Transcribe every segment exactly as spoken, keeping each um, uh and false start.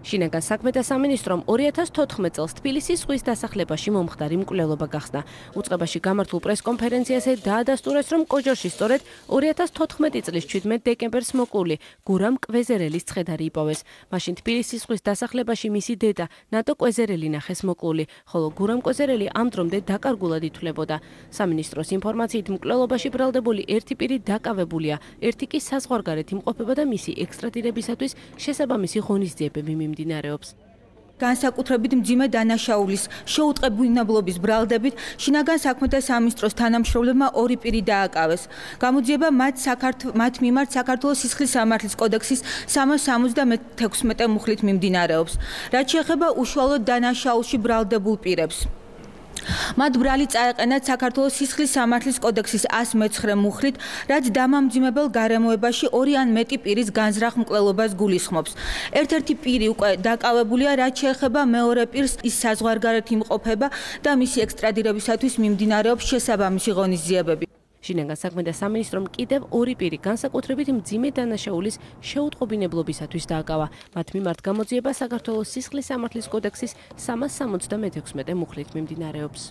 შინაგან საქმეთა სამინისტრომ ორი ათას თოთხმეტ წელს თბილისის ზღვის დასახლებაში მომხდარი მკვლელობა გახსნა. უწყებაში გამართულ პრესკონფერენციაზე დაადასტურეს, რომ კოჯორში სწორედ ორი ათას თოთხმეტი წლის ჩვიდმეტ დეკემბერს მოკლული გურამ კვეზერელის ცხედარი იპოვეს. მაშინ თბილისის ზღვის დასახლებაში მისი დედა ნატო კვეზერელი ნახეს მოკლული, ხოლო გურამ კვეზერელი ამ დრომდე დაკარგულად ითვლებოდა. სამინისტროს ინფორმაციით მკვლელობაში ბრალდებული ერთი პირი დაკავებულია, ერთი კი საზღვარგარეთ იმყოფება და მისი ექსტრადირებისათვის შესაბამისი ღონისძიებები მიმდინარეობს. განსაკუთრებით მძიმე დანაშაულის შეუტყებინებლობის ბრალდებით შინაგან საქმეთა სამინისტროს თანამშრომლებმა ორი პირი დააკავეს. გამოძიება მათ მათ მიმართ საქართველოს სისხლის სამართლის კოდექსის სამას სამოცდამექვსმეტე მუხლით მიმდინარეობს. რაც შეეხება უშუალოდ დანაშაულში ბრალდებულ პირებს. მათ ბრალი წაეყენათ საქართველოს სისხლის სამართლის კოდექსის ას მეცხრე მუხლით, რაც დამამძიმებელ გარემოებაში ორი ან მეტი პირის განზრახ მკვლელობას გულისხმობს. ერთ-ერთი პირი უკვე დაკავებულია, რაც შეეხება მეორე პირს, ის საზღვარგარეთ იმყოფება და მისი ექსტრადირებისათვის მიმდინარეობს შესაბამისი ღონისძიებები. შინაგან საქმეთა სამინისტრომ კიდევ ორი პირი განსაკუთრებით მძიმე დანაშაულის შეუტყობინებლობისათვის დააკავა. მათ მიმართ გამოძიება საქართველოს სისხლის სამართლის კოდექსის სამას სამოცდამექვსმეტე მუხლით მიმდინარეობს.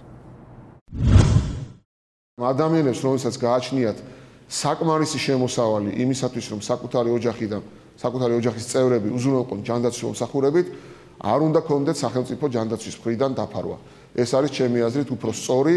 ადამიანებს, რომელსაც გააჩნიათ საკმარისი შემოსავალი იმისათვის, რომ საკუთარი ოჯახი და საკუთარი ოჯახის წევრები უზრუნველყონ ჯანდაცვის მომსახურებით, არ უნდა ქონდეთ სახელმწიფო ჯანდაცვის მხრიდან დაფარვა. ეს არის ჩემი აზრით უფრო სწორი.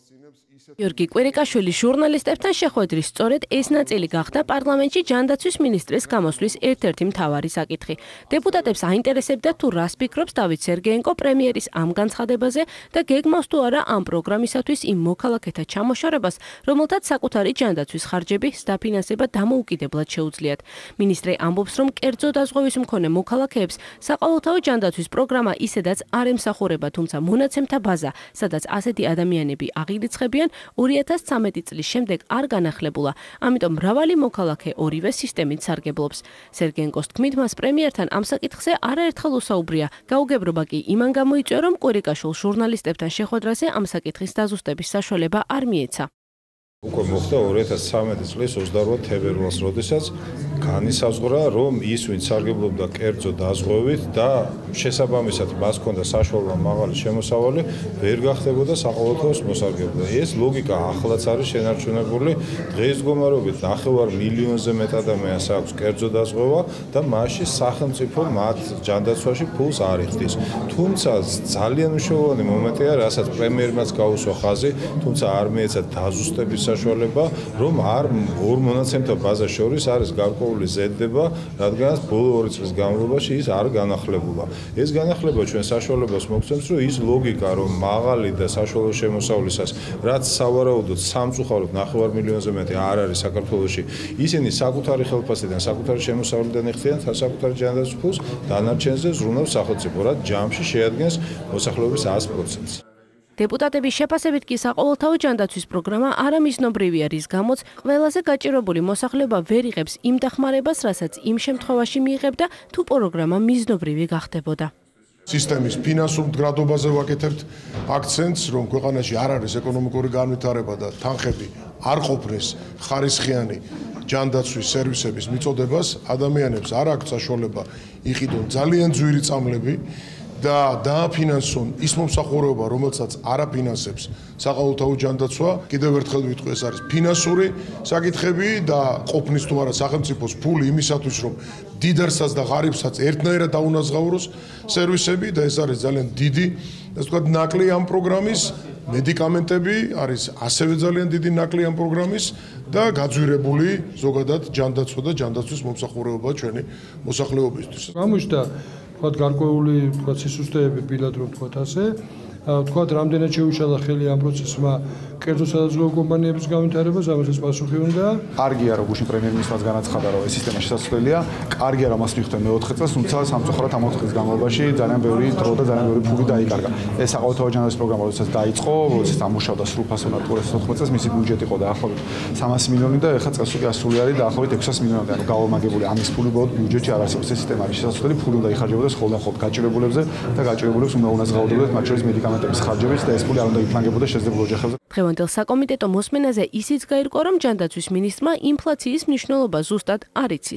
გიორგი კვირიკაშვილი ჟურნალისტებთან შეხვედრის სწორედ ეს ნაწილი გახდა პარლამენტში ჯანდაცვის მინისტრის გამოსვლის ერთ-ერთი მთავარი საკითხი. დეპუტატებს აინტერესებდა თუ რას ფიქრობს დავით სერგეენკო პრემიერის ამ განცხადებაზე და გეგმავს თუ არა ამ პროგრამისათვის იმ მოქალაქეთა ჩამოშორებას, რომელთაც საკუთარი ჯანდაცვის ხარჯები დაფინანსება დამოუკიდებლად შეუძლიათ. მინისტრი ამბობს, რომ კერძო დაზღვევის მქონე მოქალაქეებს საყოველთაო ჯანდაცვის პროგრამა ისედაც არ ემსახურება, თუმცა მონაცემთა ბაზა, სადაც ასეთი ადამიანები აღირიცხებიან, ორი ათას ცხრამეტი წლის შემდეგ არ განახლებულა, ამიტომ მრავალი მოქალაქე ორივე სისტემით სარგებლობს. სერგეენკოს თქმით, მას პრემიერთან ამ საკითხზე არაერთხელ უსაუბრია. გაუგებრობა კი იმან გამოიწვია, რომ კვირიკაშვილ ჟურნალისტებთან შეხვედრაზე ამ საკითხის დაზუსტების საშუალება არ მიეცა. უკვე მოხდა ორი ათას ცხრამეტი წლის ოცდაორი თებერვალს, როდესაც განისაზღვრა, რომ ის, ვინც სარგებლობდა კერძო დაზღვევით და შესაბამისად მას ჰქონდა საშუალო მაღალი შემოსავალი, ვერ გახდებოდა საყოველთაოს მოსარგებლე. ეს ლოგიკა ახლაც არის შენარჩუნებული. დღეს მდგომარეობით ნახევარ მილიონზე მეტ ადამიანს აქვს კერძო დაზღვევა და მასში სახელმწიფო მათ ჯანდაცვაში ფულს არ იხდის. თუმცა ძალიან მნიშვნელოვანი მომენტია, რასაც პრემიერმაც გაუსვა ხაზი, თუმცა არ მიეცა დაზუსტების საშუალება, რომ არ ორ მონაცემთა ბაზას შორის არის გარკვეული ზედდება, რადგანაც ბოლო ორი წლის განმავლობაში ის არ განახლებულა. ეს განახლება ჩვენ საშუალებას მოგცემს, რომ ის ლოგიკა, რომ მაღალი და საშუალო შემოსავლისას, რაც სავარაუდოდ სამწუხაროდ ნახევარ მილიონზე მეტი არ არის საქართველოში, ისინი საკუთარი ხელფასიდან, საკუთარი შემოსავლიდან იხდიან საკუთარი ჯანდაცვის ფულს, დანარჩენზე ზრუნავს სახელმწიფო, რაც ჯამში შეადგენს მოსახლეობის ას პროცენტს. დეპუტატების შეფასებით კი საყოველთაო ჯანდაცვის პროგრამა არამიზნობრივია, რის გამოც ყველაზე გაჭირვებული მოსახლეობა ვერ იღებს იმ დახმარებას, რასაც იმ შემთხვევაში მიიღებდა, თუ პროგრამა მიზნობრივი გახდებოდა. სისტემის ფინანსურ მდგრადობაზე ვაკეთებთ აქცენტს, რომ ქვეყანაში არ არის ეკონომიკური განვითარება და თანხები არ ყოფნეს ხარისხიანი ჯანდაცვის სერვისების მიწოდებას, ადამიანებს არ აქვს საშუალება იყიდონ ძალიან ძვირი წამლები და დააფინანსონ ის მომსახურება, რომელსაც არ აფინანსებს საყოველთაო ჯანდაცვა. კიდევ ერთხელ ვიტყვი, ეს არის ფინანსური საკითხები და ყოფნის თუ არა სახელმწიფოს ფული იმისათვის, რომ დიდარსაც და ღარიბსაც ერთნაირად დაუნაზღაუროს სერვისები და ეს არის ძალიან დიდი, ასე ვთქვათ, ნაკლი ამ პროგრამის. მედიკამენტები არის ასევე ძალიან დიდი ნაკლი ამ პროგრამის და გაძვირებული ზოგადად ჯანდაცვა და ჯანდაცვის მომსახურება ჩვენი მოსახლეობისთვის. გამოჩნდა თქვათ გარკვეული თქვათ სისუსტეები ბილად რომ თქვათ ასე თქვათ რამდენად შეუშალა ხელი ამ პროცესმა კერძო სადაზღვევო კომპანიების განვითარებას, ამასაც პასუხი უნდა. კარგია, რომ გუშინ პრემიერ-მინისტრმა განაცხადა, რომ ეს სისტემა შესაძლებელია. კარგია, რომ მას მიხვდა მეოთხე წელს, თუმცა სამწუხაროდ ამ ოთხი წლის განმავლობაში ძალიან ბევრი დრო და ძალიან ბევრი ფული დაიკარგა. ეს საყოველთაო ჯანდაცვის პროგრამა, როდესაც დაიწყო, როდესაც ამუშავდა სრულფასოვნად two thousand fourteen წელს, მისი ბიუჯეტი იყო დაახლოებით სამას მილიონი და ეხლა წელს უკვე ასრულიარი დაახლოებით ექვსას მილიონი. ანუ გავამაგებული ამის ფული ბოლოდ ბიუჯეტში არ არსებობს. ეს სისტემა არის შესაძლებელი, ფული უნდა იხარჯებოდეს ხოლმე ხოლმე გაჭირებულებზე და გაჭირებულებს უნდა უნაზღაურდებოდეთ მათ შორის მედიკამენტების ხარჯებიც და ეს ფული არ უნდა იფლანგებოდეს შესაძლებელ ოჯახებზე. დღევანდელ საკომიტეტო მოსმენაზე ისიც გაირკვა, რომ ჯანდაცვის მინისტრმა ინფლაციის მნიშვნელობა ზუსტად არ იცის.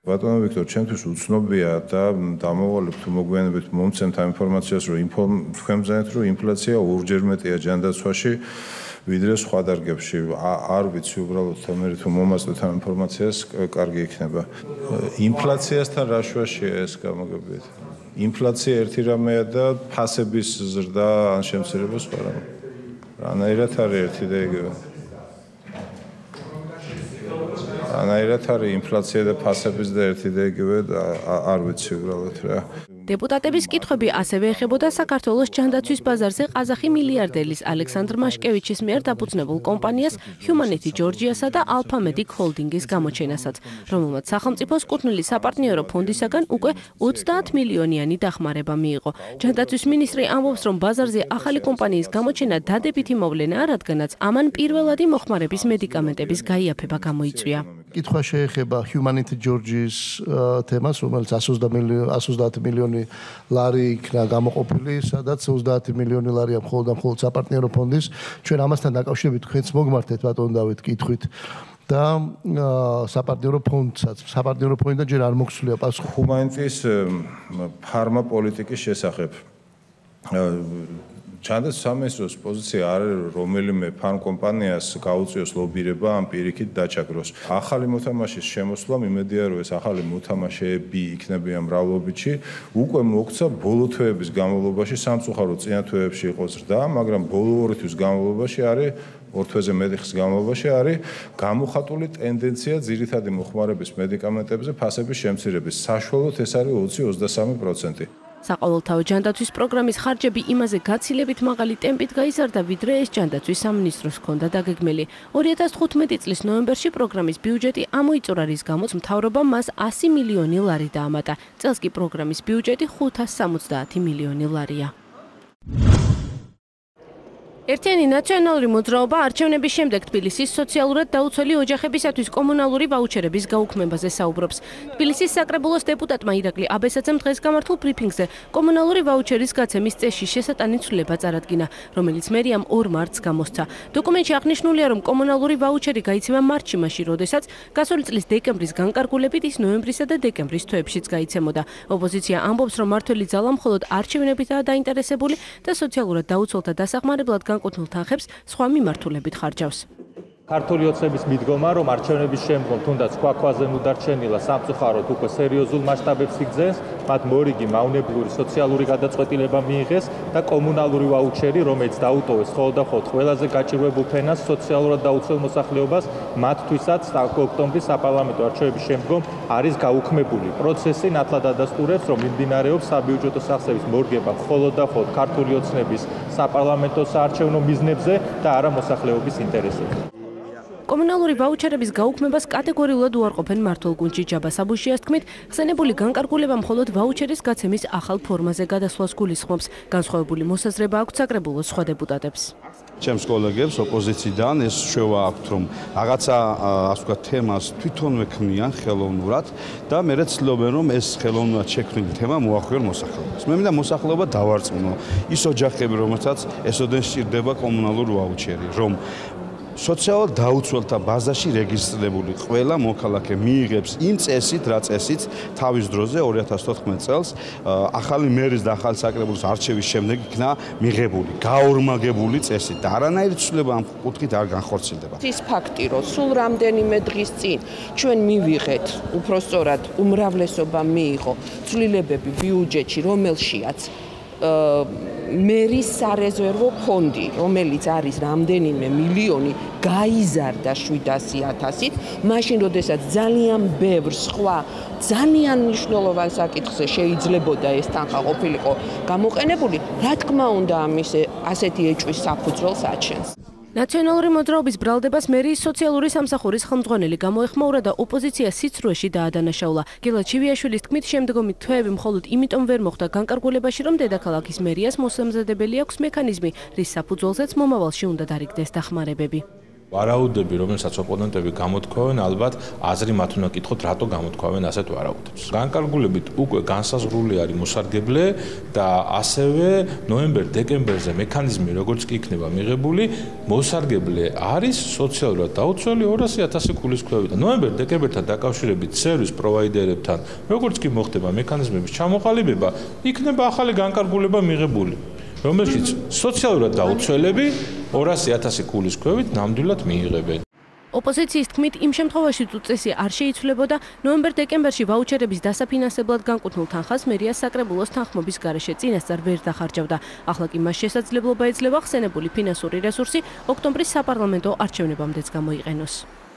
ბატონო ვიქტორ, ჩემთვის უცნობია და დამოვალებ თუ მოგვიანებით მომცემთ ამ ინფორმაციას, რომ თქვენ ბრძანეთ, რომ ინფლაცია ორჯერ მეტია ჯანდაცვაში, ვიდრე სხვა დარგებში. არ ვიცი უბრალოდ მე თუ მომაწვეთ ამ ინფორმაციას, კარგი იქნება. ინფლაციასთან რა შუაშია ეს გამოგებით? ინფლაცია ერთი რამეა და ფასების ზრდა ან შემცირება სხვა რამე. რანაირად არის ერთი და იგივე. რანაირად არის ინფლაცია და ფასების და ერთი და იგივე და არ ვიცი უბრალოდ რა. დეპუტატების კითხვები ასევე ეხებოდა საქართველოს ჯანდაცვის ბაზარზე ყაზახი მილიარდერის ალექსანდრ მაშკევიჩის მიერ დაფუძნებულ კომპანიას Humanity Georgia-სა და Alpha Medic Holding-ის გამოჩენასაც, რომელმაც სახელმწიფოს კუთვნილი საპარტნიორო ფონდისაგან უკვე ოცდაათ მილიონიანი დახმარება მიიღო. ჯანდაცვის მინისტრი ამბობს, რომ ბაზარზე ახალი კომპანიის გამოჩენა დადებითი მოვლენაა, რადგანაც ამან პირველადი მოხმარების მედიკამენტების გაიაფება გამოიწვია. კითხვა შეეხება Humanity Georgia-ის თემას, რომელიც ოცდაათ მილიონი ლარი იქნა გამოყოფილი, სადაც ოცდაათი მილიონი ლარია მხოლოდ და მხოლოდ საპარტნიორო ფონდის. ჩვენ ამასთან დაკავშირებით თქვენც მოგმართეთ ბატონ დავით კითხვით და საპარტნიორო ფონდსაც, საპარტნიორო ფონდიდან ჯერ არ მოგსულია პასუხი. Humanity-ის ფარმა პოლიტიკის შესახებ. ჯანდაცვის სამინისტროს პოზიცია არ არის რომელიმე ფარმკომპანიას გაუწიოს ლობირება ამ პირიქით დაჩაგროს. ახალი მოთამაშის შემოსვლა იმედია რომ ეს ახალი მოთამაშეები იქნებიან მრავლობითში, უკვე მოგცა ბოლო თვეების განმავლობაში სამწუხაროდ წინა თვეებში იყო ზრდა, მაგრამ ბოლო ორი თვის განმავლობაში არის ორ თვეზე მეტი ხნის განმავლობაში არის გამოხატული ტენდენცია ძირითადი მოხმარების მედიკამენტებზე ფასების შემცირების. საშუალოდ ეს არის ოცი ოცდასამი პროცენტი. საყოველთაო ჯანდაცვის პროგრამის ხარჯები იმაზე გაცილებით მაღალი ტემპით გაიზარდა, ვიდრე ეს ჯანდაცვის სამინისტროს ჰქონდა დაგეგმილი. ორი ათას თხუთმეტი წლის ნოემბერში პროგრამის ბიუჯეტი ამოიწურა, რის გამოც მთავრობამ მას ასი მილიონი ლარი დაამატა. წელს კი პროგრამის ბიუჯეტი ხუთას სამოცდაათი მილიონი ლარია. ერთიანი ნაციონალური მოძრაობა არჩევნების შემდეგ თბილისის სოციალურად დაუცველი ოჯახებისათვის კომუნალური ვაუჩერების გაუქმებაზე საუბრობს. თბილისის საკრებულოს დეპუტატმა ირაკლი აბესაძემ დღეს გამართულ ბრიფინგზე კომუნალური ვაუჩერის გაცემის წესში შესატანი ცვლილება წარადგინა, რომელიც მერიამ ორ მარტს გამოსცა. დოკუმენტში აღნიშნულია, რომ კომუნალური ვაუჩერი გაიცემა მარტში, მაშინ, როდესაც გასული წლის დეკემბრის განკარგულებით ის ნოემბრისა და დეკემბრის თვეებშიც გაიცემოდა. ოპოზიცია ამბობს, რომ მართველი ძალა მხოლოდ არჩევნებითაა დაინტერესებული და სოციალურად დაუცველთა დასახმარებლად განკუთვნილ თანხებს სხვა მიმართულებით ხარჯავს. ქართული ოცნების მიდგომა, რომ არჩევნების შემდგომ თუნდაც სხვა ქვაზე მუდარჩენილა სამწუხაროდ უკვე სერიოზულ მასშტაბებს იგრძენს, მათ მორიგი მავნებლური სოციალური გადაწყვეტილება მიიღეს და კომუნალური ვაუჩერი, რომელიც დაუტოვეს ხოლმე ყველაზე გაჭირვებულ ფენას სოციალურად დაუცველ მოსახლეობას, მათთვისაც ოქტომბრის საპარლამენტო არჩევნების შემდგომ არის გაუქმებული. პროცესი ნათლად ადასტურებს, რომ მიმდინარეობს საბიუჯეტო სახსების მორგება მხოლოდ და მხოლოდ ქართული ოცნების საპარლამენტო საარჩევნო მიზნებზე და არა მოსახლეობის ინტერესებზე. კომუნალური ვაუჩერების გაუქმებას კატეგორიულად უარყოფენ მმართველ გუნდში ჯაბა საბუშიას თქმით, ხსენებული განკარგულება მხოლოდ ვაუჩერის გაცემის ახალ ფორმაზე გადასვლას გულისხმობს. განსხვავებული მოსაზრება აქვს საკრებულოს სხვა დეპუტატებს. ჩემს კოლეგებს ოპოზიციიდან ეს შევა აქვთ, რომ რაღაცა ასე ვთქვათ თემას თვითონვე ქმნიან ხელოვნურად და მერე ცდილობენ, რომ ეს ხელოვნურად შექმნილი თემა მოახდინონ მოსახლეობას. მე მინდა მოსახლეობა დავარწმუნო ის ოჯახები, რომელთაც ესოდენ სჭირდება კომუნალური ვაუჩერი, რომ სოციალურად დაუცველთა ბაზაში რეგისტრირებული ყველა მოქალაქე მიიღებს იმ წესით, რა წესით თავის დროზე ორი ათას თოთხმეტ წელს ახალი მერის და ახალი საკრებულოს არჩევის შემდეგ იქნა მიღებული, გაორმაგებული წესით და არანაირი ცვლილება ამ კუთხით არ განხორციელდება. ის ფაქტი, რომ სულ რამდენიმე დღის წინ ჩვენ მივიღეთ, უпростоრად უმრავლესობა მიიღო ცვლილებები ბიუჯეტში, რომელშიაც მერის სარეზერვო ფონდი, რომელიც არის რამდენიმე მილიონი, გაიზარდა შვიდასი ათასით, მაშინ როდესაც ძალიან ბევრ სხვა ძალიან მნიშვნელოვან საკითხზე შეიძლებოდა ეს თანხა ყოფილიყო გამოყენებული, რა თქმა უნდა ამის ასეთი ეჭვის საფუძველს აჩენს. ნაციონალური მოძრაობის ბრალდებას მერიის სოციალური სამსახურის ხელმძღვანელი გამოეხმაურა და ოპოზიცია სიცრუეში დაადანაშაულა. გილად ჩივიაშვილის თქმით, შემდგომი თვეები მხოლოდ იმიტომ ვერ მოხდა განკარგულებაში, რომ დედაქალაქის მერიას მოსამზადებელი აქვს მექანიზმი, რის საფუძველზეც მომავალში უნდა დარიგდეს დახმარებები. ვარაუდები, რომელსაც ოპონენტები გამოთქვამენ, ალბათ აზრი მათ უნდა კითხოთ, რატო გამოთქვამენ ასეთ ვარაუდებს. განკარგულებით უკვე განსაზღვრული არის მოსარგებლე და ასევე ნოემბერ-დეკემბერზე მექანიზმი როგორც კი იქნება მიღებული, მოსარგებლე არის სოციალურად დაუცველი ორასი ათასი ქულის ქვევიდან. ნოემბერ-დეკემბერთან დაკავშირებით სერვის პროვაიდერებთან, როგორც კი მოხდება მექანიზმების ჩამოყალიბება, იქნება ახალი განკარგულება მიღებული. რომელშიც სოციალურად დაუცველები ორასი ათასი ქულის ქვევით ნამდვილად მიიღებენ. ოპოზიციის თქმით, იმ შემთხვევაში თუ წესი არ შეიცვლებოდა, ნოემბერ-დეკემბერში ვაუჩერების დასაფინანსებლად განკუთვნილ თანხას მერია საკრებულოს თანხმობის გარეშე წინასწარ ვერ დახარჯავდა. ახლა კი მას შესაძლებლობა ეძლევა ხსენებული ფინანსური რესურსი ოქტომბრის საპარლამენტო არჩევნებამდეც გამოიყენოს.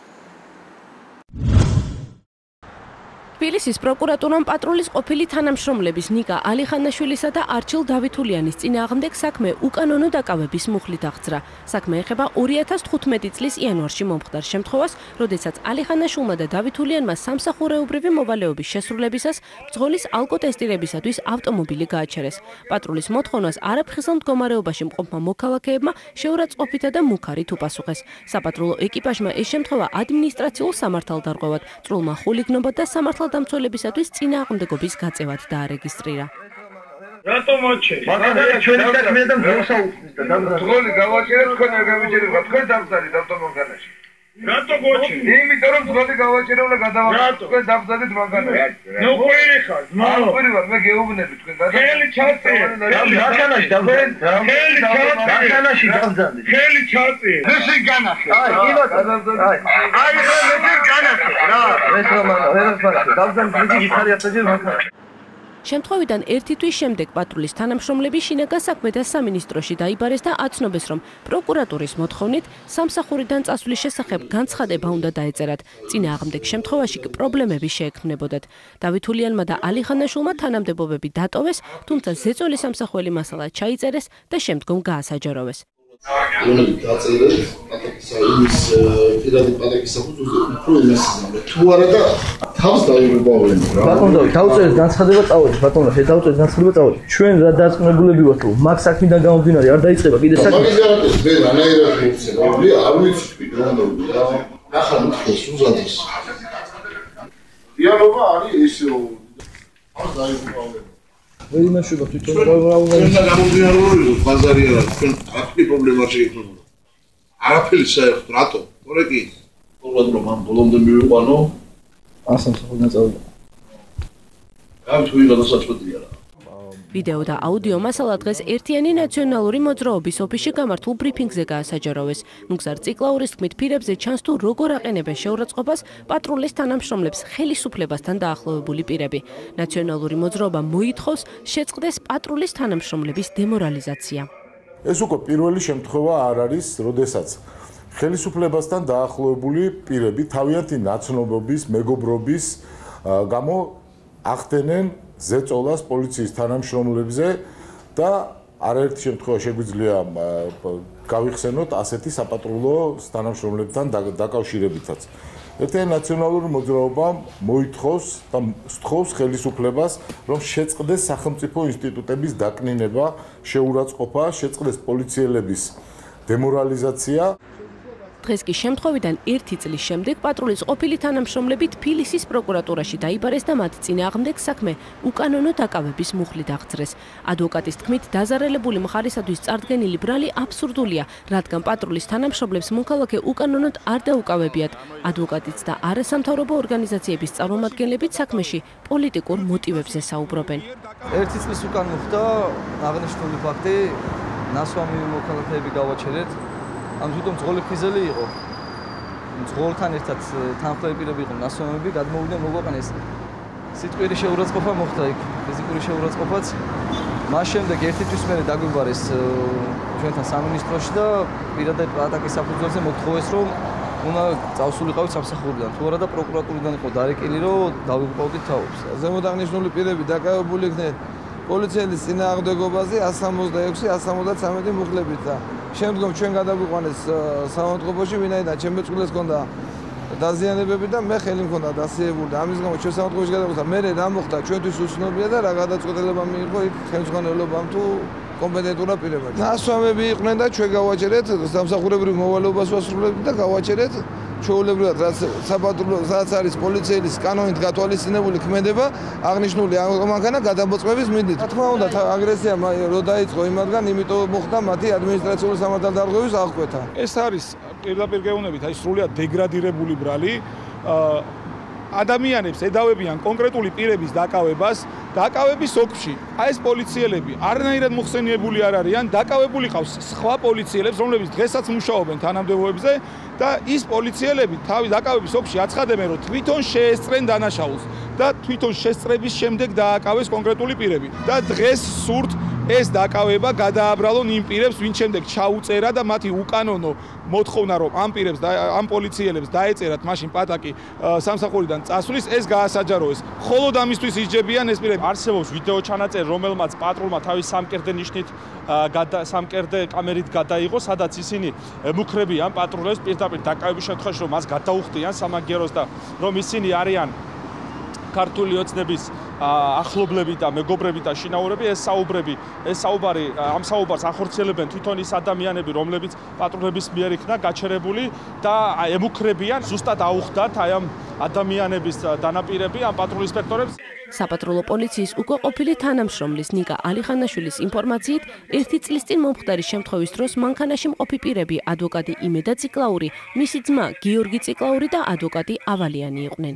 თბილისის პროკურატურამ პატრულის ყოფილი თანამშრომლების ნიკა ალიხანაშვილისა და არჩილ დავითულიანის წინააღმდეგ საქმე უკანონო დაკავების მუხლით აღძრა. საქმე ეხება ორი ათას თხუთმეტი წლის იანვარში მომხდარ შემთხვევას, როდესაც ალიხანაშვილმა და დავითულიანმა სამსახურეობრივი მოვალეობის შესრულებისას ბრძოლის ალკოტესტირებისათვის ავტომობილი გააჩერეს. პატრულის მოთხოვნას არაფხიზელ მდგომარეობაში მყოფმა მოქალაქეებმა შეურაცხყოფითა და მუქარით უპასუხეს. საპატრულო ეკიპაჟმა ეს შემთხვევა ადმინისტრაციულ სამართალდარღვევად, წრულმა ხულიგნობად და სამართალ დამცველებისათვის წინააღმდეგობის გაწევად დაარეგისტრირა. რატო მოჩეს? მაგალითად ჩვენი საქმე და მოსაუხმის და დამძროლი გავაჭერეთ თქვენ არ გამიჭერება თქვენ დამძარით ავტომანქანაში. რატო მოჩეს? იმიტომ რომ ძღოლი გავაჭერებ და გადავაყენებ თქვენ დამძარით მანქანაში. ნუ ყვირი ხარ, მალო. ყვირი ვარ, მე გეუბნები თქვენ გადა. ხელი ჩაწიე. მანქანაში დამძარით. ხელი ჩაწიე. მანქანაში დამძარით. ხელი ჩაწიე. ესე განახე. აი, ილო დამძარით. აი, მე განახე. რა, ეს რომ ვერაფერს დამძარით იგი ხარიათაჯერ მანქანაში. შემთხვევიდან ერთი თვის შემდეგ პატრულის თანამშრომლები შინაგან საქმეთა სამინისტროში დაიბარეს და აცნობეს, რომ პროკურატურის მოთხოვნით სამსახურიდან წასვლის შესახებ განცხადება უნდა დაეწერათ. წინააღმდეგ შემთხვევაში კი პრობლემები შეექმნებოდათ. დავითულიანმა და ალიხანაშვილმა თანამდებობები დატოვეს, თუმცა ზეწოლის სამსახველი მასალა ჩაიწერეს და შემდგომ გაასაჯაროვეს. რომელი დაწერეთ პატაკისა იმის პირადი პატაკის საფუძველზე უფრო იმასიზამრე თუ არა და თავს დაიღებავენ რა ბატონო დავწერეთ განცხადება წავედი ბატონო შედავწერეთ განცხადება წავედი ჩვენ რა დარწმუნებულები ვართ რომ მაგ საქმიდან გამომდინარე არ დაიწყება კიდე საქმე მაგის გარანტია მე რანაირად მოხსენებული არ ვიცი რომ რა ახლა მითხეს უზადოს დიალოგა არის ესე რომ თავს დაიღებავენ ვერ იმაშუება თვითონ რა უნდა უნდა გამომდინარეობდეს ბაზარი არა თქვენ აქტი პრობლემა შეიქმნება არაფერი საერთოდ რატო თორე კი პროკურატურამ ამ ბოლომდე მივიყვანო ასამსახურიდან წავიდა ამ თუ ვიღაცა საწყვეტია რა ვიდეო და აუდიო მასალა დღეს ერთიანი ნაციონალური მოძრაობის ოფისში გამართულ ბრიფინგზე გაასაჯაროვეს. ნუგზარ ციკლაურის თქმით, ფირებზე ჩანს თუ როგორ აყენებენ შეურაცხყოფას პატრულის თანამშრომლებს ხელისუფლებასთან დაახლოვებული პირები. ნაციონალური მოძრაობა მოითხოვს შეწყდეს პატრულის თანამშრომლების დემორალიზაცია. ეს უკვე პირველი შემთხვევა არ არის, როდესაც ხელისუფლებასთან დაახლოვებული პირები თავიანთი ნაცნობობის, მეგობრობის გამო ახდენენ ზეწოლას პოლიციის თანამშრომლებზე და არაერთი შემთხვევა შეგვიძლია გავიხსენოთ ასეთი საპატრულო თანამშრომლებთან დაკავშირებითაც. ერთიანი ნაციონალური მოძრაობა მოითხოვს და სთხოვს ხელისუფლებას, რომ შეწყდეს სახელმწიფო ინსტიტუტების დაკნინება, შეურაცხყოფა, შეწყდეს პოლიციელების დემორალიზაცია. დღეს კი შემთხვევიდან ერთი წლის შემდეგ პატრულის ყოფილი თანამშრომლები თბილისის პროკურატურაში დაიბარეს და მათ წინააღმდეგ საქმე უკანონო დაკავების მუხლით აღძრეს. ადვოკატის თქმით, დაზარალებული მხარისათვის წარდგენილი ბრალი აბსურდულია, რადგან პატრულის თანამშრომლებს მოქალაქე უკანონოდ არ დაუკავებიათ. ადვოკატიც და არასამთავრობო ორგანიზაციების წარმომადგენლებიც საქმეში პოლიტიკურ მოტივებზე საუბრობენ. ერთი წლის უკან მოხდა აღნიშნული ფაქტი, ნასვამი მოქალაქეები გავაჩერეთ. ამ თვითონ ძღოლი ფიზელი იყო. ძღოლთან ერთად თანხმდები პირები იყო ნასვამები, გადმოვიდნენ მოგვაყენეს. სიტყვიერი შეურაცხყოფა მოხდა იქ, ფიზიკური შეურაცხყოფაც. მას შემდეგ ერთი თვის მერე დაგვიბარეს ჩვენთან სამინისტროში და პირადად პატაკის საფუძველზე მოგთხოვეს, რომ უნდა წავსულიყავით სამსახურიდან. თუ არა და პროკურატურიდან იყო დარეკილი, რომ დავიყვავდით თაობს. ზემოთ აღნიშნული პირები დაკავებული იქნენ პოლიციელის წინააღმდეგობაზე εκατს ორმოცდაექვსი εκατს ორმოცდათვრამეტი მუხლებით და შემდგომ ჩვენ გადავიყვანეს საავადმყოფოში, ვინაიდან ჩემ მეწყვილეს ჰქონდა დაზიანებები და მე ხელი მქონდა დასიებული. ამის გამო ჩვენ საავადმყოფოში გადავიყვანეს. მე რა მოხდა ჩვენთვის უცნობია და რა გადაწყვეტილება მიიღო იქ ხელმძღვანელობამ თუ კომპეტენტურა პირებად. ნასვამები იყვნენ და ჩვენ გავაჩერეთ სამსახურებრივ მოვალეობას ვასრულებთ და გავაჩერეთ ჩვეულებრივად რაც საპატრულო რაც არის პოლიციის კანონით გათვალისწინებული ქმედება აღნიშნული ამანქანა გადამოწმების მიზნით. რა თქმა უნდა აგრესია რო დაიწყო იმათგან, იმიტომ მოხდა მათი ადმინისტრაციული სამართალდარღვევის აღკვეთა. ეს არის პირდაპირ გეუბნებით, აი სრულიად დეგრადირებული ბრალი. ადამიანებს ედავებიან კონკრეტული პირების დაკავებას, დაკავების ოკში. აი ეს პოლიციელები არანაირად მოხსენიებული არ არიან, დაკავებული ყავს სხვა პოლიციელებს, რომლებიც დღესაც მუშაობენ თანამდებობებზე და ის პოლიციელები თავი დაკავების ოკში აცხადებენ, რომ თვითონ შეესწრენ დანაშაულს და თვითონ შესწრების შემდეგ დააკავეს კონკრეტული პირები. და დღეს სურთ ეს დაკავება გადააბრალონ იმ პირებს, ვინც შემდეგ ჩაუწერა და მათი უკანონო მოთხოვნა, რომ ამ პირებს და ამ პოლიციელებს დაეწერათ მაშინ პატაკი სამსახურიდან წასვლის, ეს გაასაჯაროეს. მხოლოდ ამისთვის ისჯებიან ეს პირები. არსებობს ვიდეო ჩანაწერი, რომელმაც პატრულმა თავის სამკერდე ნიშნით სამკერდე კამერით გადაიღო, სადაც ისინი ემუქრებიან პატრულებს პირდაპირ დაკავების შემთხვევაში, რომ მას გადაუხდიან სამაგიეროს და რომ ისინი არიან ქართული ოცნების ახლობლები და მეგობრები და შინაურები, ეს საუბრები, ეს საუბარი, ამ საუბარს ახორციელებენ თვითონ ის ადამიანები, რომლებიც პატრულების მიერ იქნა გაჩერებული და ემუქრებიან, ზუსტად აუხდათ აი ამ ადამიანების დანაპირები ამ პატრულ ინსპექტორებს. საპატრულო პოლიციის უკვე ყოფილი თანამშრომლის ნიკა ალიხანაშვილის ინფორმაციით, ერთი წლის წინ მომხდარი შემთხვევის დროს მანქანაში მყოფი პირები ადვოკატი იმედა ციკლაური, მისი ძმა გიორგი ციკლაური და ადვოკატი ავალიანი იყვნენ.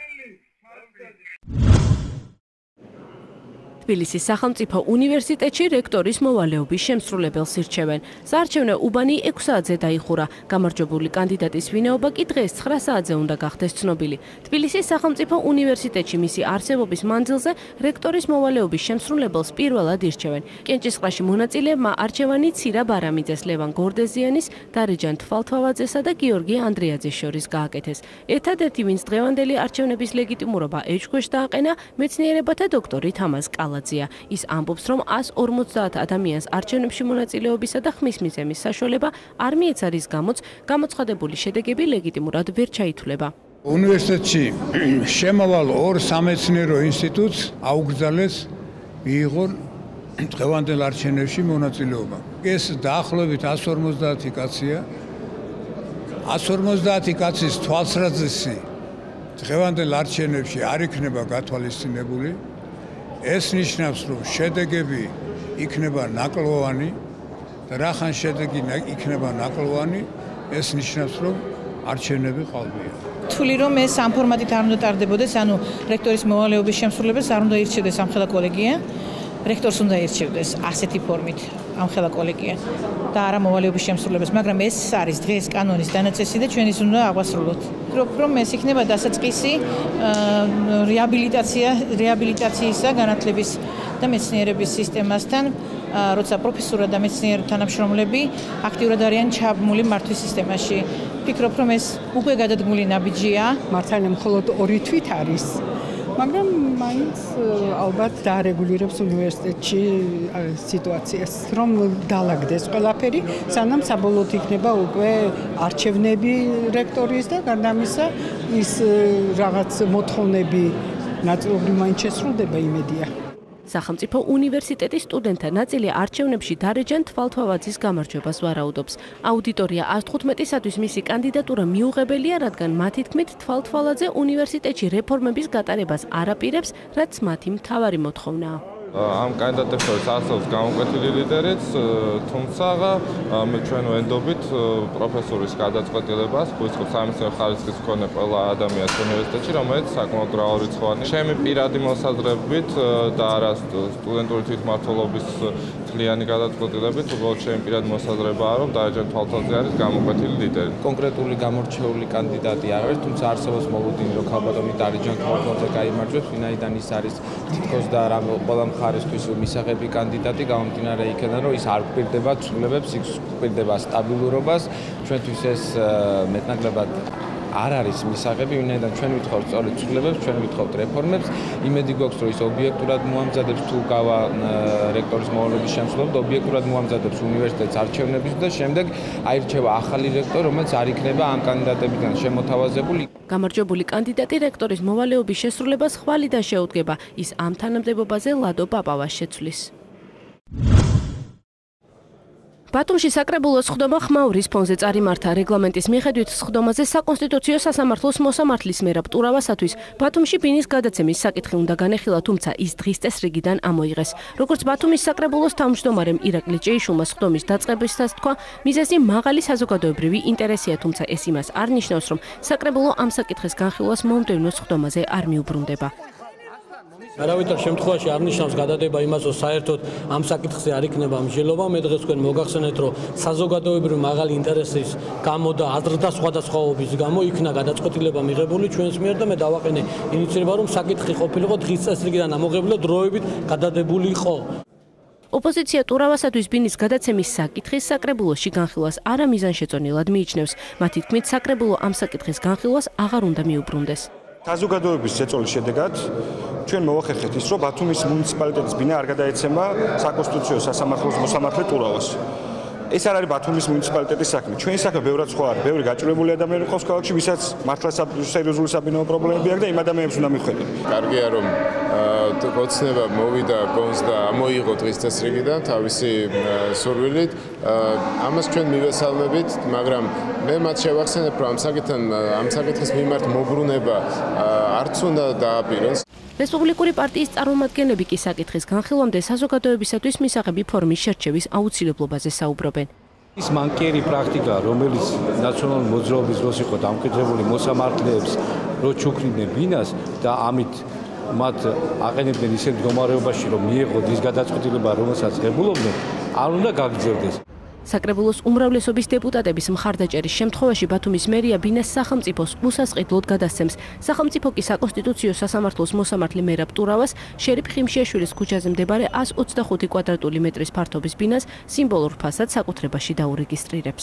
თბილისის სახელმწიფო უნივერსიტეტში რექტორის მოვალეობის შემსრულებელს ირჩევენ. საარჩევნო უბანი ექვს საათზე დაიხურა. გამარჯვებული კანდიდატის ვინაობა კი დღეს ცხრა საათზე უნდა გახდეს ცნობილი. თბილისის სახელმწიფო უნივერსიტეტში მისი არსებობის მანძილზე რექტორის მოვალეობის შემსრულებელს პირველად ირჩევენ. კენჭისყრაში მონაწილეებმა არჩევანი ცირა ბარამიძეს, ლევან გორდეზიანის, დარეჯან თვალთვავაძესა და გიორგი ანდრეაძეს შორის გააკეთეს. ერთადერთი, ვინც დღევანდელი არჩევნების ლეგიტიმურობა ეჭქვეშ დააყენა, მეცნიერებათა დოქტორი თამაზ კალა. ის ამბობს, რომ ას ორმოცდაათ ადამიანს არჩევნებში მონაწილეობისა და ხმის მიცემის საშუალება არ მიეცა, რის გამოც გამოცხადებული შედეგები ლეგიტიმურად ვერ ჩაითვლება. უნივერსიტეტში შემავალ ორ სამეცნიერო ინსტიტუტს აუგზალეს მიიღო დღევანდელ არჩევნებში მონაწილეობა. ეს დაახლოებით ას ორმოცდაათი კაცია. ას ორმოცდაათი კაცის თვალსაზრისი დღევანდელ არჩევნებში არ იქნება გათვალისწინებული. ეს ნიშნავს, რომ შედეგები იქნება ნაკლოვანი და რახან შედეგი იქნება ნაკლოვანი, ეს ნიშნავს, რომ არჩევნები ყალბია. თვლი რომ ეს ამ ფორმატით არ უნდა ტარდებოდეს, ანუ რექტორის მოვალეობის შემსრულებელს არ უნდა ირჩევდეს ამხელა კოლეგია, რექტორს უნდა ირჩევდეს ასეთი ფორმით ამხელა კოლეგია და არა მოვალეობის შემსრულებელს, მაგრამ ეს არის დღეს კანონის დანაწესი და ჩვენ ის უნდა აღვასრულოთ. ვფიქრობ, რომ ეს იქნება დასაწყისი რეაბილიტაცია, რეაბილიტაციისა განათლების და მეცნიერების სისტემასთან, როცა პროფესორა და მეცნიერ თანამშრომლები აქტიურად არიან ჩაბმული მართვის სისტემაში. ვფიქრობ, რომ ეს უკვე გადადგმული ნაბიჯია. მართალია მხოლოდ ორი თვით არის. მაგრამ მაინც ალბათ დაარეგულირებს უნივერსიტეტში სიტუაციას, რომ დაალაგდეს ყველაფერი, სანამ საბოლოოდ იქნება უკვე არჩევნები რექტორის და გარდა ამისა ის რაღაც მოთხოვნები ნაწილობრივ მაინც შესრულდება, იმედია. სახელმწიფო უნივერსიტეტის სტუდენტთა ნაწილი არჩევნებში დარეჯან თვალთვავაძის გამარჯვებას ვარაუდობს. აუდიტორია ას თხუთმეტისათვის მისი კანდიდატურა მიუღებელია, რადგან მათი თქმით თვალთვალაძე უნივერსიტეტში რეფორმების გატარებას არ აპირებს, რაც მათი მთავარი მოთხოვნაა. ამ კანდიდატებს შორის არსებობს გამოკვეთილი ლიდერიც, თუმცა მე ჩვენ ვენდობით პროფესორის გადაწყვეტილებას, გულისხმობს სამეცნიერო ხარისხის მქონე ყველა ადამიანს უნივერსიტეტში, რომელიც საკმაოდ მრავალრიცხოვანი. ჩემი პირადი მოსაზრებით და არა სტუდენტური თვითმმართველობის თლიანი გადაწყვეტილებით, უბრალოდ ჩემი პირადი მოსაზრებაა, რომ დარეჯან თვალთვალაძე არის გამოკვეთილი ლიდერი. კონკრეტული გამორჩეული კანდიდატი არ არის, თუმცა არსებობს მოლოდინი, რომ ქალბატონი დარეჯან თვალთვალაძე გაიმარჯვებს, ვინაიდან ის არის თითქოს და რა ყველა ხარისთვის მისაღები კანდიდატი, გამომდინარე იქიდან, რომ ის არ გვპირდება ცვლილებებს, ის გვპირდება სტაბილურობას. ჩვენთვის ეს მეტნაკლებად არ არის მისაღები, ვინაიდან ჩვენ ვითხოვთ სწორედ ცვლილებებს, ჩვენ ვითხოვთ რეფორმებს. იმედი გვაქვს, რომ ის ობიექტურად მოამზადებს თუ გავა რექტორის მოვალეობის შემსრულებლად, ობიექტურად მოამზადებს უნივერსიტეტს არჩევნების და შემდეგ აირჩევა ახალი რექტორი, რომელიც არ იქნება ამ კანდიდატებიდან შემოთავაზებული. გამარჯვებული კანდიდატი რექტორის მოვალეობის შესრულებას ხვალიდან შეუდგება. ის ამ თანამდებობაზე ლადო პაპავას შეცვლის. ბათუმში საკრებულოს სხდომა ხმაურის ფონზე წარიმართა. რეგლამენტის მიხედვით სხდომაზე საკონსტიტუციო სასამართლოს მოსამართლის მერაბ ტურავასათვის ბათუმში ბინის გადაცემის საკითხი უნდა განეხილა, თუმცა ის დღის წესრიგიდან ამოიღეს. როგორც ბათუმის საკრებულოს თავმჯდომარემ ირაკლი ჭეიშულმა სხდომის დაწყებისას თქვა, მიზეზი მაღალი საზოგადოებრივი ინტერესია, თუმცა ეს იმას არ ნიშნავს, რომ საკრებულო ამ საკითხის განხილვას მომდევნო სხდომაზე არ მიუბრუნდება. არავითარ შემთხვევაში არ ნიშნავს გადადება იმას, რომ საერთოდ ამ საკითხზე არ იქნება მსჯელობა. მე დღეს თქვენ მოგახსენეთ, რომ საზოგადოებრივი მაღალი ინტერესის გამო და აზრთა სხვადასხვაობის გამო იქნა გადაწყვეტილება მიღებული ჩვენს მიერ და მე დავაყენე ინიციატივა, რომ საკითხი ყოფილიყო დღის წესრიგიდან ამოღებული და დროებით გადადებულიყო. ოპოზიცია ტურავასათვის ბინის გადაცემის საკითხის საკრებულოში განხილვას არა მიზანშეწონილად მიიჩნევს. მათი თქმით, საკრებულო ამ საკითხის განხილვას აღარ უნდა მიუბრუნდეს. საზოგადოების ზეწოლის შედეგად ჩვენ მოვახერხეთ ის, რომ ბათუმის მუნიციპალიტეტის ბინა არ გადაეცემა საკონსტიტუციო სასამართლოს მოსამართლე ტურავას. ეს არ არის ბათუმის მუნიციპალიტეტის საქმე. ჩვენი საქმე ბევრად სხვა არის. ბევრი გაჭირვებული ადამიანი ყავს ქალაქში, ვისაც მართლა სერიოზული საბინაო პრობლემები აქვს და იმ ადამიანებს უნდა მიხვედროთ. კარგია, რომ ოცნება მოვიდა გონს და ამოიღო დღის წესრიგიდან თავისი სურვილით. ამას ჩვენ მივესალმებით, მაგრამ მე მათ შევახსენებ, რომ ამ საკითხთან ამ საკითხის მიმართ მოbrunება არც უნდა დააპიროს. რესპუბლიკური პარტიის წარმომადგენლები კი საკითხის განხილვამდე საზოგადოებისათვის მისაღები ფორმის შერჩევის აუცილებლობაზე საუბრობენ. ის მანკიერი პრაქტიკა, რომელიც ნაციონალური მოძრაობის დროს იყო დამკვიდრებული მოსამართლეებს, რო ჩუქნიდნენ ბინას და ამით მათ აყენებდნენ ისეთ მდგომარეობაში, რომ მიეღოთ ის გადაწყვეტილება, რომელსაც ღებულობდნენ, არ უნდა გაგრძელდეს. საკრებულოს უმრავლესობის დეპუტატების მხარდაჭერის შემთხვევაში ბათუმის მერია ბინას სახელმწიფოს უსასყიდლოდ გადასცემს. სახელმწიფო კი საკონსტიტუციო სასამართლოს მოსამართლე მერაბ ტურავას შერიფ ხიმშიაშვილის ქუჩაზე მდებარე ას ოცდახუთი კვადრატული მეტრის ფართობის ბინას სიმბოლურ ფასად საკუთრებაში დაურეგისტრირებს.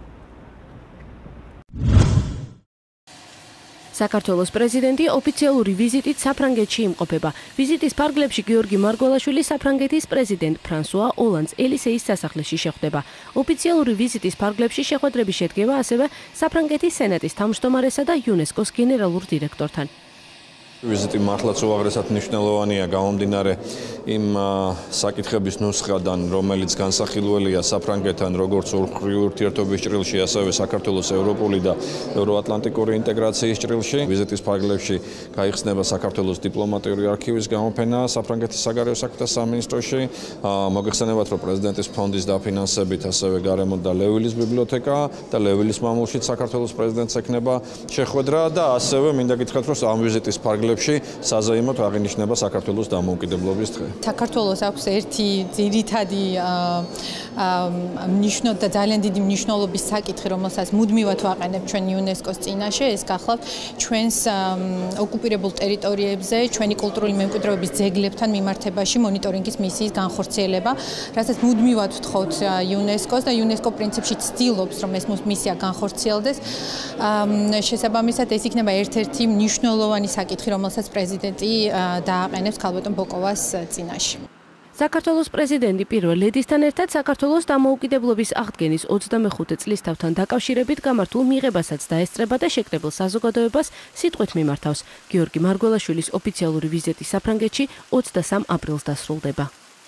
საქართველოს პრეზიდენტი ოფიციალური ვიზიტით საფრანგეთში იმყოფება. ვიზიტის ფარგლებში გიორგი მარგველაშვილი საფრანგეთის პრეზიდენტ ფრანსუა ოლანდს ელისეის სასახლეში შეხვდება. ოფიციალური ვიზიტის ფარგლებში შეხვედრები შედგება ასევე საფრანგეთის სენატის თავმჯდომარესა და იუნესკოს გენერალურ დირექტორთან. ვიზიტი მართლაც უაღრესად მნიშვნელოვანია გამომდინარე იმ საკითხების ნუსხიდან, რომელიც განსახილველია საფრანგეთთან როგორც ურთიერთობრივი ურთიერთობის ჭრილში, ასევე საქართველოს ევროპული და ევროატლანტიკური ინტეგრაციის ჭრილში. ვიზიტის ფარგლებში გაიხსნება საქართველოს დიპლომატიური არქივის გამოფენა საფრანგეთის საგარეო საქმეთა სამინისტროში. მოგეხსენებათ, რომ პრეზიდენტის ფონდის დაფინანსებით ასევე გარემო და ლევილის ბიბლიოთეკა და ლევილის მამულშიც საქართველოს პრეზიდენტს ექნება შეხვედრა და ასევე მინდა გითხრათ, რომ ამ ვიზიტის ფარგლებში საზეიმოდ აღინიშნება საქართველოს დამოუკიდებლობის დღე. საქართველოს აქვს ერთი ძირითადი მნიშვნელობა და ძალიან დიდი მნიშვნელობის საკითხი, რომელსაც მუდმივად ვაყენებ ჩვენ იუნესკოს წინაშე, ეს გახლავთ ჩვენს ოკუპირებულ ტერიტორიებზე, ჩვენი კულტურული მემკვიდრეობის ძეგლებთან მიმართებაში მონიტორინგის მისიის განხორციელება, რასაც მუდმივად ვთხოვთ იუნესკოს და იუნესკო პრინციპში ცდილობს, რომ ეს მისია განხორციელდეს. შესაბამისად, ეს იქნება ერთ-ერთი მნიშვნელოვანი საკითხი, რომელსაც პრეზიდენტი დააყენებს ქალბატონ ბოკოვას წინაშე. საქართველოს პრეზიდენტი პირველ ლედისთან ერთად საქართველოს დამოუკიდებლობის აღდგენის ოცდამეხუთე წლისთავთან დაკავშირებით გამართულ მიღებასაც დაესწრება და შეკრებილ საზოგადოებას სიტყვით მიმართავს. გიორგი მარგველაშვილის ოფიციალური ვიზიტი საფრანგეთში ოცდასამ აპრილს დასრულდება.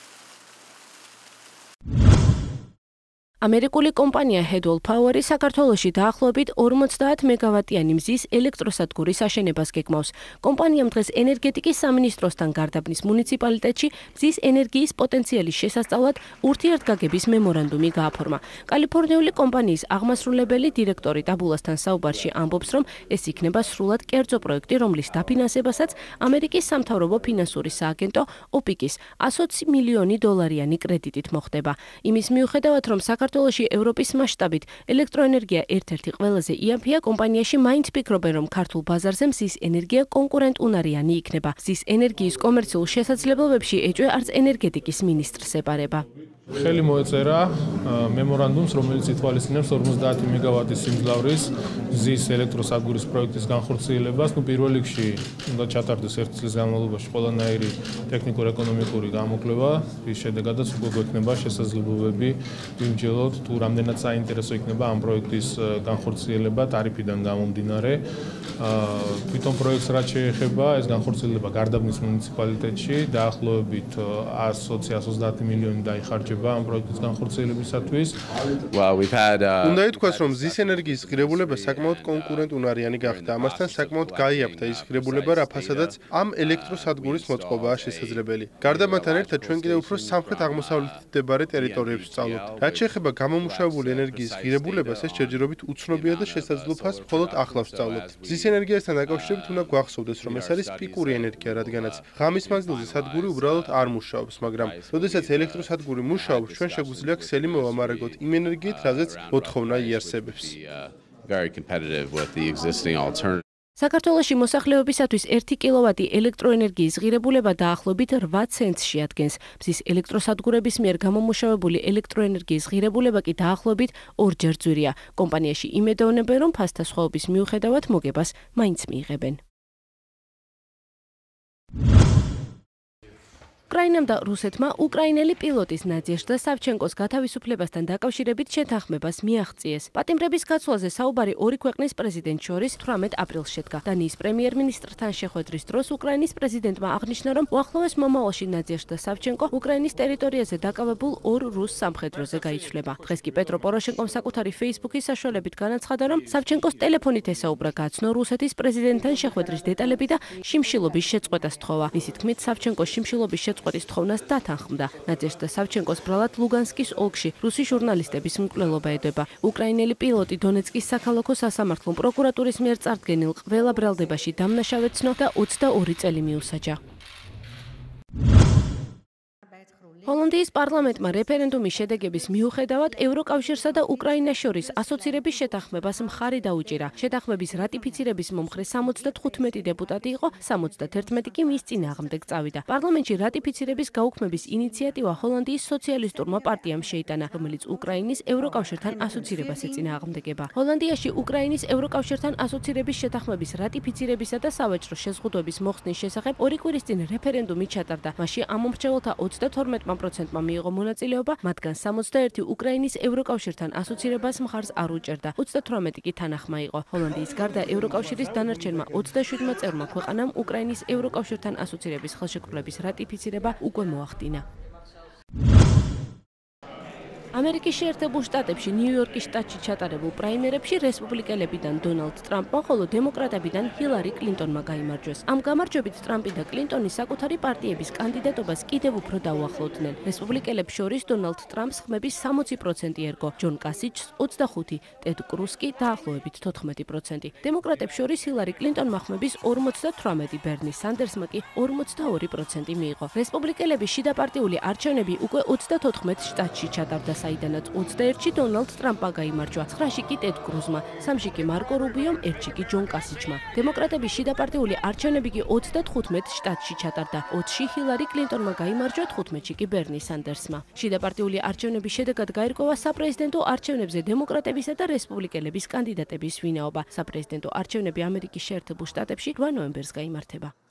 ამერიკული კომპანია Headwall Power-ი საქართველოში დაახლოებით ორმოცდაათ მეგავატიანი მზის ელექტროსადგურის აშენებას გეგმავს. კომპანიამ დღეს ენერგეტიკის სამინისტროსთან გარდაბნის მუნიციპალიტეტში მზის ენერგიის პოტენციალის შესასწავლად ურთიერთგაგების მემორანდუმი გააფორმა. კალიფორნიული კომპანიის აღმასრულებელი დირექტორი ტაბულასთან საუბარში ამბობს, რომ ეს იქნება სრულად კერძო პროექტი, რომლის დაფინანსებასაც ამერიკის სამთავრობო ფინანსური სააგენტო ოპიკის ათი მილიონი დოლარიანი კრედიტით მოხდება. იმის მიუხედავად, რომ საქართველოში ევროპის მასშტაბით ელექტროენერგია ერთ-ერთი ყველაზე იაფია, კომპანიაში მაინც ფიქრობენ, რომ ქართულ ბაზარზე მზის ენერგია კონკურენტუნარიანი იქნება. მზის ენერგიის კომერციულ შესაძლებლობებში ეჭვი არც ენერგეტიკის მინისტრს ეპარება. ხელი მოეწერა მემორანდუმს, რომელიც ითვალისწინებს ორმოცდაათი მეგავატის სიმძლავრის გზის ელექტროსადგურის პროექტის განხორციელებას, ნუ პირველ რიგში უნდა ჩატარდეს ერთი წლის განმავლობაში ყველანაირი ტექნიკურ-ეკონომიკური გამოკვლევა, რის შედეგადაც უკვე გვექნება შესაძლებლობები ვიმჯელოთ თუ რამდენად საინტერესო იქნება ამ პროექტის განხორციელება ტარიფიდან გამომდინარე. თვითონ პროექტს რაც შეეხება, ეს განხორციელება გარდაბნის მუნიციპალიტეტში დაახლოებით ას ოცი ას ოცდაათი მილიონი დაიხარჯება ამ პროექტის განხორციელებისათვის. უნდა ითქვას, რომ მზის ენერგიის ღირებულება საკმაოდ კონკურენტუნარიანი გახდა. ამასთან საკმაოდ გაიაფთა ის ღირებულება, რაფასადაც ამ ელექტროსადგურის მოწყობაა შესაძლებელი. გარდა მათთან ერთად ჩვენ კიდევ უფრო სამხრეთ-აღმოსავლეთით მდებარე ტერიტორიებს ვსწავლობთ. რაც შეეხება გამომუშავებული ენერგიის ღირებულებას, ეს ჯერჯერობით უცნობია და შესაძლოა მხოლოდ ახლა ვსწავლობთ. მზის ენერგიასთან დაკავშირებით უნდა გვახსოვდეს, რომ ეს არის პიკური ენერგია, რადგანაც ღამის მანძილზე სადგური უბრალოდ არ მუშაობს, მაგრამ როდესაც ელექტროსადგური მუშაობს, ჩვენ შეგვიძლია ქსელი მოვამარაგოთ იმ ენერგიით, რაზეც მოთხოვნა იარსებებს. საქართველოში მოსახლეობისათვის ერთი კილოვატი ელექტროენერგიის ღირებულება დაახლოებით რვა ცენტს შეადგენს. მზის ელექტროსადგურების მიერ გამომუშავებული ელექტროენერგიის ღირებულება კი დაახლოებით ორჯერ ძვირია. კომპანიაში იმედოვნებენ, რომ ფასთა სხვაობის მიუხედავად მოგებას მაინც მიიღებენ. უკრაინამ და რუსეთმა უკრაინელი პილოტის ნადეჟდა სავჩენკოს გათავისუფლებასთან დაკავშირებით შეთანხმებას მიაღწიეს. პატიმრების გაცვლაზე საუბარი ორი ქვეყნის პრეზიდენტ შორის თვრამეტ აპრილს შედგა. დანიის პრემიერ-მინისტრთან შეხვედრის დროს უკრაინის პრეზიდენტმა აღნიშნა, რომ უახლოეს მომავალში ნადეჟდა სავჩენკო უკრაინის ტერიტორიაზე დაკავებულ ორ რუს სამხედროზე გაიცვლება. დღეს კი პეტრო პოროშენკომ საკუთარი ფეისბუქის საშუალებით განაცხადა, რომ სავჩენკოს ტელეფონით ესაუბრა გაცნო რუსეთის პრეზიდენტთან შეხვედრის დეტალები და შიმშილობის შეწყვეტას თხოვა. მისი თქმით, სავჩენკოს შიმშილობის შეწყვეტას ყვეთის თხოვნას დათანხმდა. ნადეჟდა სავჩენკოს ბრალად ლუგანსკის ოლქში რუსი ჟურნალისტების მკვლელობა ედება. უკრაინელი პილოტი დონეცკის საქალაქო სასამართლო პროკურატურის მიერ წარდგენილ ყველა ბრალდებაში დამნაშავედ ცნო და ოცდაორი წელი მიუსაჯა. ჰოლანდიის პარლამენტმა რეფერენდუმის შედეგების მიუხედავად ევროკავშირსა და უკრაინას შორის ასოცირების შეთანხმებას მხარი დაუჭირა. შეთანხმების რატიფიცირების მომხრე სამოცდათხუთმეტი დეპუტატი იყო, სამოცდათერთმეტი კი მის წინააღმდეგ წავიდა. პარლამენტში რატიფიცირების გაუქმების ინიციატივა ჰოლანდიის სოციალისტურმა პარტიამ შეიტანა, რომელიც უკრაინის ევროკავშირთან ასოცირებას ეწინააღმდეგება. ჰოლანდიაში უკრაინის ევროკავშირთან ასოცირების შეთანხმების რატიფიცირებისა და სავაჭრო შეზღუდვების მოხსნის შესახებ ორი კვირის წინ რეფერენდუმი ჩატარდა. მასში ამ მომრჩეველთა ოცდათორმეტ პროცენტმა მიიღო მონაწილეობა, მათგან სამოცდაერთი უკრაინის ევროკავშირთან ასოცირებას მხარს არ უჭერდა. ოცდათვრამეტი კი თანახმა იყო. ჰოლანდიის გარდა ევროკავშირის დანარჩენმა ოცდაშვიდმა წევრმა ქვეყანამ უკრაინის ევროკავშირთან ასოცირების ხელშეკრულების რატიფიცირება უკვე მოახდინა. ამერიკის შეერთებულ შტატებში ნიუ-იორკის შტატში ჩატარებულ პრაიმერებში რესპუბლიკელებიდან დონალდ ტრამპმა, ხოლო დემოკრატებიდან ჰილარი კლინტონმა გაიმარჯვეს. ამ გამარჯვებით ტრამპი და კლინტონი საკუთარი პარტიების კანდიდატობას კიდევ უფრო დაუახლოვდნენ. რესპუბლიკელებს შორის დონალდ ტრამპს ხმების სამოცი პროცენტი ერგო, ჯონ კასიჩს ოცდახუთი, ტედ კრუზს კი დაახლოებით თოთხმეტი პროცენტი. დემოკრატებს შორის ჰილარი კლინტონმა ხმების ორმოცდათვრამეტი, ბერნი სანდერსმა კი ორმოცდაორი პროცენტი მიიღო. რესპუბლიკელების შიდაპარტიული არჩევნები უკვე ოცდათოთხმეტ შტატში ჩატარდა, საიდანაც ოცდაერთში დონალდ ტრამპმა გაიმარჯვა, ცხრაში კი ტედ კრუზმა, სამში კი მარკო რუბიომ, ერთში კი ჯონ კასიჩმა. დემოკრატების შიდაპარტიული არჩევნები კი ოცდათხუთმეტ შტატში ჩატარდა, ოცში ჰილარი კლინტონმა გაიმარჯვა, თხუთმეტში კი ბერნი სანდერსმა. შიდაპარტიული არჩევნების შედეგად გაირკვევა საპრეზიდენტო არჩევნებზე დემოკრატებისა და რესპუბლიკელების კანდიდატების ვინაობა. საპრეზიდენტო არჩევნები ამერიკის შეერთებულ შტატებში რვა ნოემბერს გაიმართება.